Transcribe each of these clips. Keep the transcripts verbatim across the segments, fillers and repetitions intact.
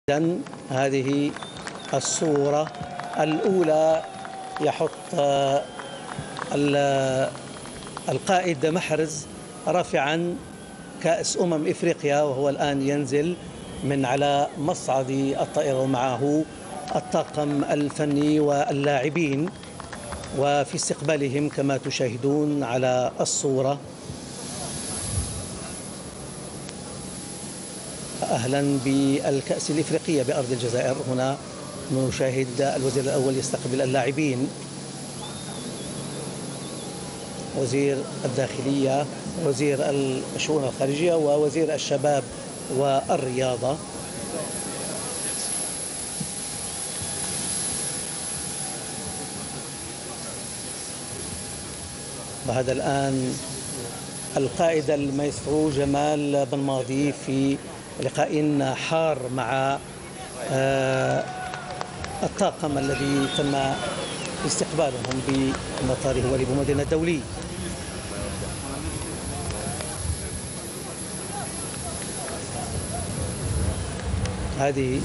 إذن هذه الصورة الأولى يحط القائد محرز رافعا كأس أمم إفريقيا، وهو الآن ينزل من على مصعد الطائرة ومعه الطاقم الفني واللاعبين، وفي استقبالهم كما تشاهدون على الصورة. أهلا بالكأس الإفريقية بأرض الجزائر. هنا نشاهد الوزير الأول يستقبل اللاعبين، وزير الداخلية، وزير الشؤون الخارجية، ووزير الشباب والرياضة. وهذا الآن القائد المايسترو جمال بن ماضي في لقاء حار مع الطاقم الذي تم استقبالهم بمطار هواري بومدين الدولي. هذه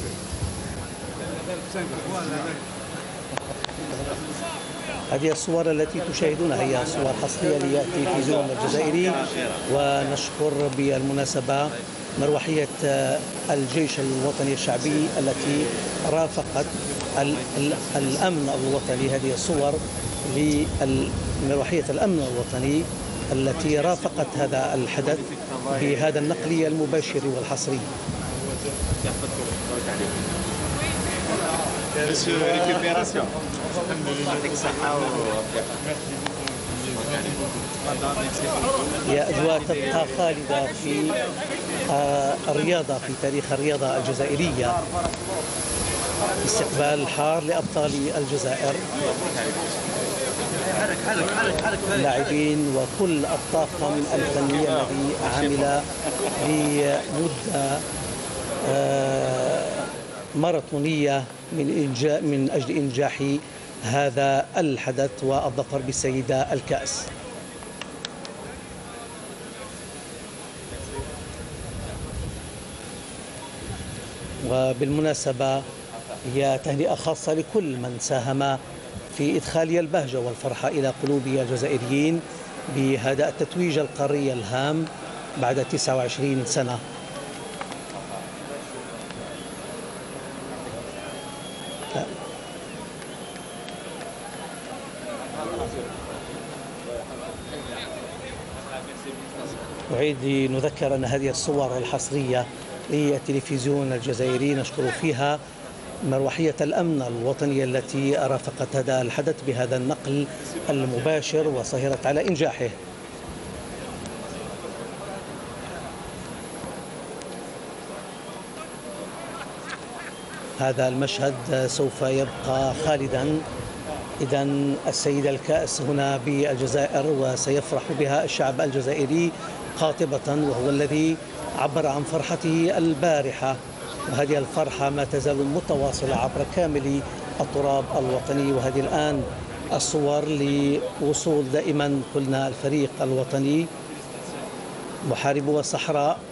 هذه الصور التي تشاهدونها هي صور حصرية للتلفزيون الجزائري، ونشكر بالمناسبة مروحية الجيش الوطني الشعبي التي رافقت الأمن الوطني. هذه الصور لمروحية الأمن الوطني التي رافقت هذا الحدث بهذا النقل المباشر والحصري. هي أجواء تبقى خالدة في الرياضة، في تاريخ الرياضة الجزائرية. استقبال حار لأبطال الجزائر، اللاعبين وكل الطاقم الفني الذي عمل لمدة ماراثونية من إنجاح من أجل إنجاح هذا الحدث والظفر بالسيدة الكأس. وبالمناسبة هي تهنئة خاصة لكل من ساهم في إدخال البهجة والفرحة إلى قلوب الجزائريين بهذا التتويج القاري الهام بعد تسعة وعشرين سنة. أعيد نذكر أن هذه الصور الحصرية للتلفزيون الجزائري نشكر فيها مروحية الأمن الوطني التي رافقت هذا الحدث بهذا النقل المباشر وسهرت على إنجاحه. هذا المشهد سوف يبقى خالدا. إذن السيدة الكأس هنا بالجزائر، وسيفرح بها الشعب الجزائري قاطبة، وهو الذي عبر عن فرحته البارحة، وهذه الفرحة ما تزال متواصلة عبر كامل التراب الوطني. وهذه الآن الصور لوصول دائما قلنا الفريق الوطني محاربو الصحراء